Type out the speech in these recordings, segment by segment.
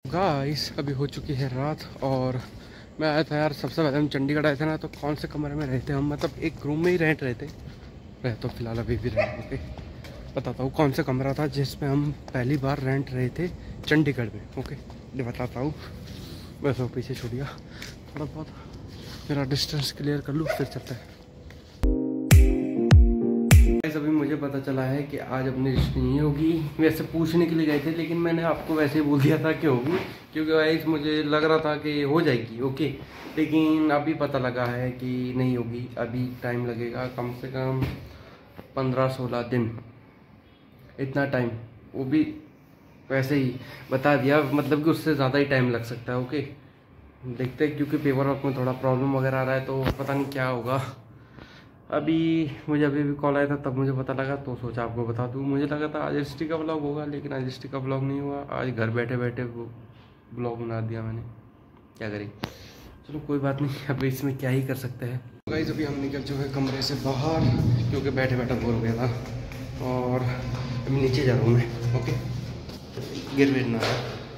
Guys अभी हो चुकी है रात और मैं आया था यार। सबसे पहले हम चंडीगढ़ आए थे ना, तो कौन से कमरे में रहते हम, मतलब एक रूम में ही रेंट रहते रहे, तो फिलहाल अभी भी रहे। ओके, बताता हूँ कौन सा कमरा था जिसमें हम पहली बार रेंट रहे थे चंडीगढ़ में। ओके, ये बताता हूँ। बस वो पीछे छोड़िया, थोड़ा बहुत मेरा डिस्टेंस क्लियर कर लूँ फिर चलता है। अभी मुझे पता चला है कि आज अपनी रजिस्ट्री नहीं होगी। वैसे पूछने के लिए गए थे, लेकिन मैंने आपको वैसे ही बोल दिया था कि होगी, क्योंकि वाइस मुझे लग रहा था कि हो जाएगी। ओके, लेकिन अभी पता लगा है कि नहीं होगी। अभी टाइम लगेगा कम से कम 15-16 दिन, इतना टाइम। वो भी वैसे ही बता दिया, मतलब कि उससे ज़्यादा ही टाइम लग सकता है। ओके, देखते हैं, क्योंकि पेपर वर्क में थोड़ा प्रॉब्लम वगैरह आ रहा है, तो पता नहीं क्या होगा। अभी मुझे अभी भी कॉल आया था, तब मुझे पता लगा, तो सोचा आपको बता दूं। मुझे लगा था आज रजिस्ट्री का ब्लॉग होगा, लेकिन आज रजिस्ट्री का ब्लॉग नहीं हुआ। आज घर बैठे बैठे वो ब्लॉग बना दिया मैंने, क्या करें। चलो कोई बात नहीं, अभी इसमें क्या ही कर सकते हैं। गाइस अभी हम निकल चुके हैं कमरे से बाहर, क्योंकि बैठे बैठे बोर हो गया था। और अभी नीचे जा रहा हूँ मैं। ओके, गिर गिर ना।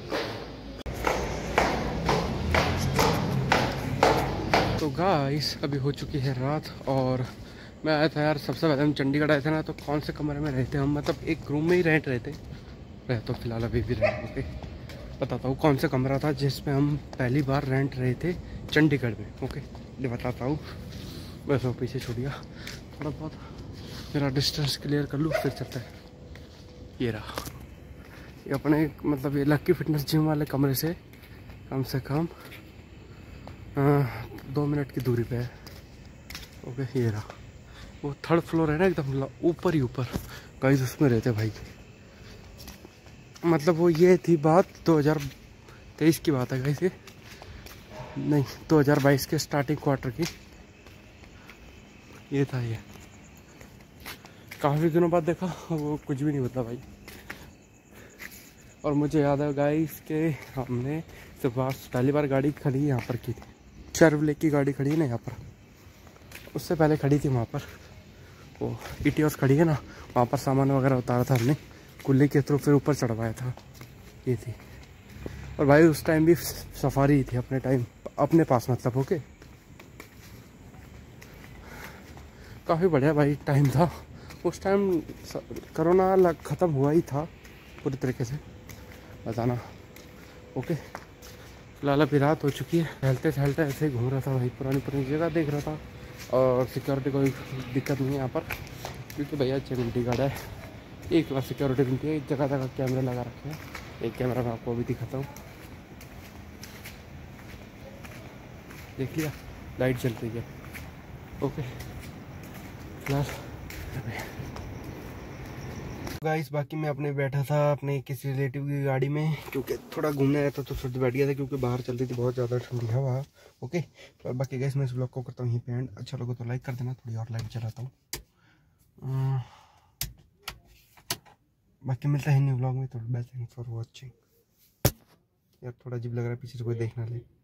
तो गाइस अभी हो चुकी है रात और मैं आया था यार। सबसे पहले हम चंडीगढ़ आए थे ना, तो कौन से कमरे में रहते हम, मतलब एक रूम में ही रेंट रहे, तो फिलहाल अभी भी रहे। ओके, बताता हूँ कौन सा कमरा था जिसमें हम पहली बार रेंट रहे थे चंडीगढ़ में। ओके, ये बताता हूँ। बस वो पीछे छोड़िया, थोड़ा बहुत मेरा डिस्टेंस क्लियर कर लूँ फिर चलता है। ये रहा, ये अपने मतलब ये लक्की फिटनेस जिम वाले कमरे से कम 2 मिनट की दूरी पे है। ओके, ये रहा, वो थर्ड फ्लोर है ना, एकदम ऊपर ही ऊपर। गाइस उसमें रहते भाई। मतलब वो ये थी बात 2023 की बात है गाइस, ये नहीं 2022 के स्टार्टिंग क्वार्टर की ये था। ये काफ़ी दिनों बाद देखा, वो कुछ भी नहीं होता भाई। और मुझे याद है गाइस के हमने सुबह पहली बार गाड़ी खड़ी यहाँ पर की थी। शेरवले की गाड़ी खड़ी है ना यहाँ पर, उससे पहले खड़ी थी वहाँ पर वो इटियोस खड़ी है ना, वहाँ पर सामान वगैरह उतारा था हमने कुल्ली के थ्रू, फिर ऊपर चढ़वाया था। ये थी। और भाई उस टाइम भी सफारी ही थी अपने टाइम, अपने पास मतलब। ओके, काफ़ी बढ़िया भाई टाइम था उस टाइम। कोरोना ख़त्म हुआ ही था पूरी तरीके से, बताना। ओके, फिलहाल अभी रात हो चुकी है। टहलते टहलते ऐसे ही घूम रहा था भाई, पुरानी जगह देख रहा था। और सिक्योरिटी कोई दिक्कत नहीं है यहाँ पर, क्योंकि भैया सिक्योरिटी गार्ड है। एक बार सिक्योरिटी मिलती है, एक जगह जगह कैमरे लगा रखे हैं। एक कैमरा मैं आपको अभी दिखाता हूँ, देख लिया, लाइट जल रही है। ओके, फिलहाल गाइस बाकी मैं अपने बैठा था अपने किसी रिलेटिव की गाड़ी में, क्योंकि थोड़ा घूमने आया था, तो फिर बैठ गया था, क्योंकि बाहर चल रही थी बहुत ज़्यादा ठंडी हवा। ओके, और बाकी गाइस मैं इस ब्लॉग को करता हूँ यहीं पे एंड। अच्छा लगा तो लाइक कर देना, थोड़ी और लाइट चलाता हूँ। बाकी मिलता है न्यू ब्लॉग में, तो बेस्ट थैंक्स फॉर वॉचिंग। यार थोड़ा अजीब लग रहा है, पीछे से कोई देख ना ले।